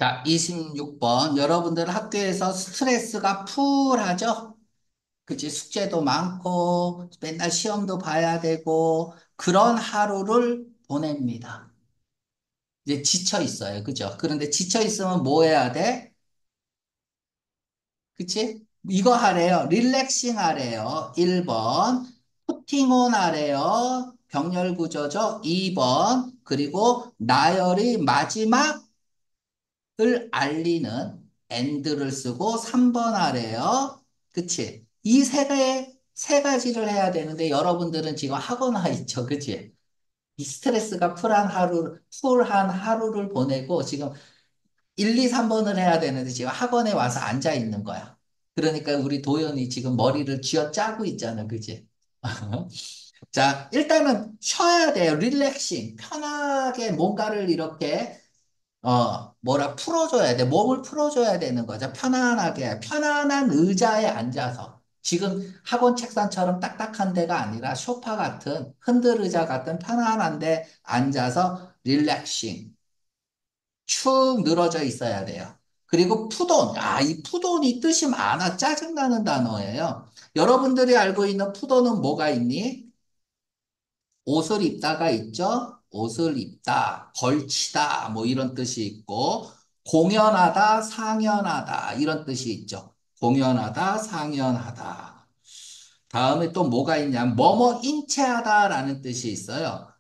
자, 26번. 여러분들 학교에서 스트레스가 풀하죠? 그치? 숙제도 많고, 맨날 시험도 봐야 되고, 그런 하루를 보냅니다. 이제 지쳐 있어요. 그죠? 그런데 지쳐 있으면 뭐 해야 돼? 그치? 이거 하래요. 릴렉싱 하래요. 1번. 푸팅온 하래요. 병렬 구조죠. 2번. 그리고 나열이 마지막 을 알리는 and를 쓰고 3번 아래요. 그치? 이 세 가지를 해야 되는데 여러분들은 지금 학원 와 있죠. 그치? 이 스트레스가 풀한 하루를 보내고 지금 1, 2, 3번을 해야 되는데 지금 학원에 와서 앉아 있는 거야. 그러니까 우리 도연이 지금 머리를 쥐어짜고 있잖아. 그치? 자, 일단은 쉬어야 돼요. 릴렉싱. 편하게 뭔가를 이렇게 풀어줘야 돼. 몸을 풀어줘야 되는 거죠. 편안하게, 편안한 의자에 앉아서. 지금 학원 책상처럼 딱딱한 데가 아니라 소파 같은, 흔들 의자 같은 편안한 데 앉아서 릴렉싱. 축 늘어져 있어야 돼요. 그리고 푸돈. 이 푸돈이 뜻이 많아. 짜증나는 단어예요. 여러분들이 알고 있는 푸돈은 뭐가 있니? 옷을 입다가 있죠? 옷을 입다, 걸치다, 뭐 이런 뜻이 있고, 공연하다, 상연하다, 이런 뜻이 있죠. 공연하다, 상연하다. 다음에 또 뭐가 있냐면, 뭐뭐 인체하다라는 뜻이 있어요.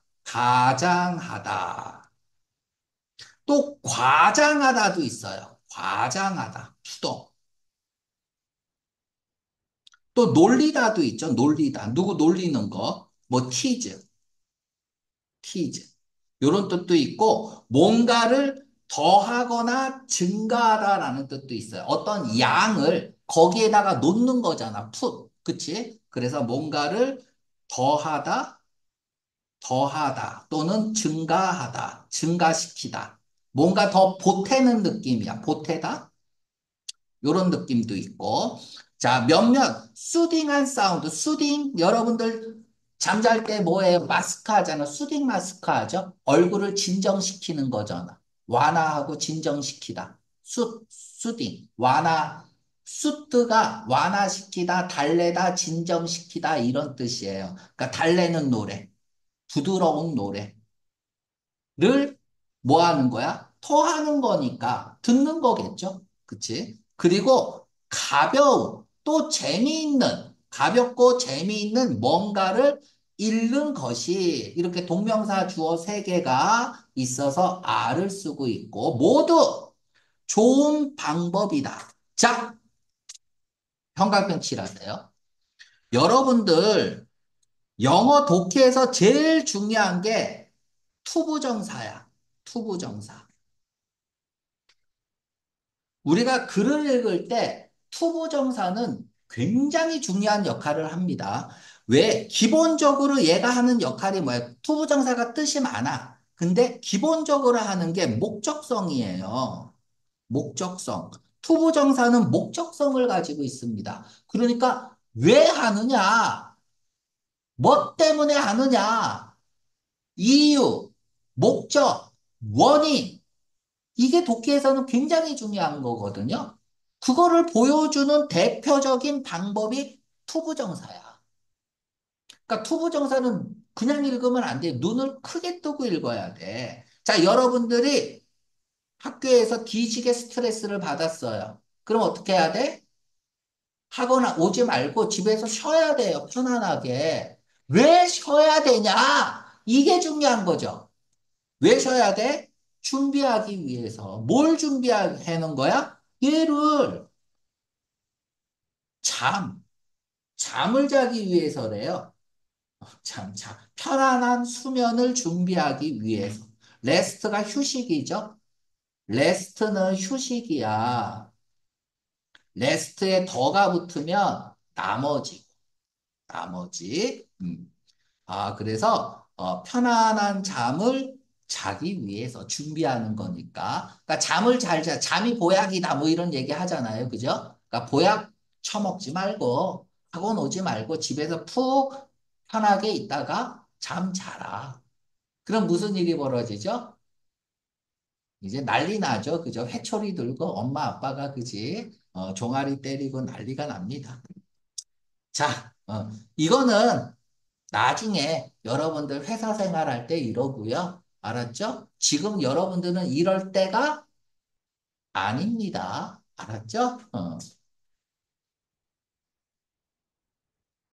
가장하다. 또 과장하다도 있어요. 과장하다, 수동. 또 놀리다도 있죠. 놀리다. 누구 놀리는 거. 뭐 티즈. 키즈. 이런 뜻도 있고, 뭔가를 더하거나 증가하다라는 뜻도 있어요. 어떤 양을 거기에다가 놓는 거잖아. 그치? 그래서 뭔가를 더하다, 더하다, 또는 증가하다, 증가시키다. 뭔가 더 보태는 느낌이야. 보태다? 요런 느낌도 있고. 자, 몇몇 수딩한 사운드. 수딩 여러분들 잠잘 때 뭐예요? 마스크 하잖아. 수딩 마스크 하죠. 얼굴을 진정시키는 거잖아. 완화하고 진정시키다. 수딩 완화. 수트가 완화시키다, 달래다, 진정시키다 이런 뜻이에요. 그러니까 달래는 노래, 부드러운 노래. 를 뭐 하는 거야? 토하는 거니까 듣는 거겠죠? 그치? 그리고 가벼운, 또 재미있는, 가볍고 재미있는 뭔가를 읽는 것이 이렇게 동명사 주어 세 개가 있어서 R을 쓰고 있고 모두 좋은 방법이다. 자, 형광펜 칠하세요. 여러분들 영어 독해에서 제일 중요한 게 투부정사야. 투부정사. 우리가 글을 읽을 때 투부정사는 굉장히 중요한 역할을 합니다. 왜? 기본적으로 얘가 하는 역할이 뭐야? 투부정사가 뜻이 많아. 근데 기본적으로 하는 게 목적성이에요. 목적성. 투부정사는 목적성을 가지고 있습니다. 그러니까 왜 하느냐? 뭐 때문에 하느냐? 이유, 목적, 원인. 이게 독해에서는 굉장히 중요한 거거든요. 그거를 보여주는 대표적인 방법이 투부정사야. 그러니까 투부정사는 그냥 읽으면 안 돼. 눈을 크게 뜨고 읽어야 돼. 자, 여러분들이 학교에서 뒤지게 스트레스를 받았어요. 그럼 어떻게 해야 돼? 학원 오지 말고 집에서 쉬어야 돼요. 편안하게. 왜 쉬어야 되냐? 이게 중요한 거죠. 왜 쉬어야 돼? 준비하기 위해서. 뭘 준비하는 거야? 얘를 잠, 잠을 자기 위해서래요. 편안한 수면을 준비하기 위해서. 레스트가 휴식이죠. 레스트는 휴식이야. 레스트에 더가 붙으면 나머지. 그래서 편안한 잠을 자기 위해서 준비하는 거니까. 그러니까 잠을 잘 자. 잠이 보약이다. 뭐 이런 얘기 하잖아요. 그죠? 그러니까 보약 처먹지 말고 학원 오지 말고 집에서 푹 편하게 있다가 잠 자라. 그럼 무슨 일이 벌어지죠? 이제 난리 나죠. 그죠? 회초리 들고 엄마 아빠가 그지? 종아리 때리고 난리가 납니다. 자, 이거는 나중에 여러분들 회사 생활할 때 이러고요. 알았죠? 지금 여러분들은 이럴 때가 아닙니다. 알았죠?